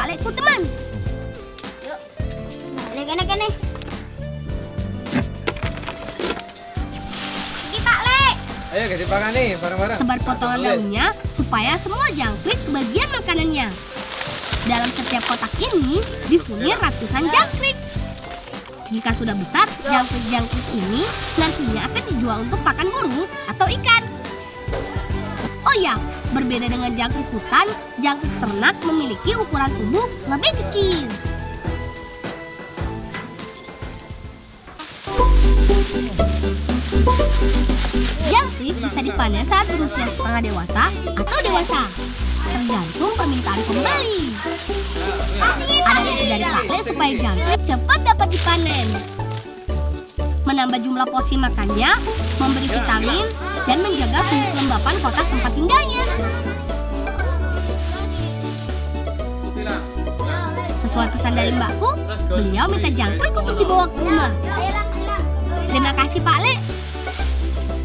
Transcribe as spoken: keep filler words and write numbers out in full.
Lekku teman. Yuk, naik naik naik. Ini Pak Lek. Ayo kita makan nih bareng-bareng. Sebar potongan daunnya supaya semua jangkrik kebagian makanannya. Dalam setiap kotak ini dihuni ratusan jangkrik. Jika sudah besar, jangkrik-jangkrik ini nantinya akan dijual untuk pakan burung atau ikan. Oh ya, berbeda dengan jangkrik hutan, jangkrik ternak memiliki ukuran tubuh lebih kecil. Jangkrik bisa dipanen saat berusia setengah dewasa atau dewasa, tergantung permintaan pembeli. Ada ide dari Pak Le supaya jangkrik cepat dapat dipanen. Menambah jumlah porsi makannya, memberi vitamin, dan menjaga suhu kelembapan kotak tempat tinggalnya. Sesuai pesan dari mbakku, beliau minta jangkrik untuk dibawa ke rumah. Terima kasih Pak Le.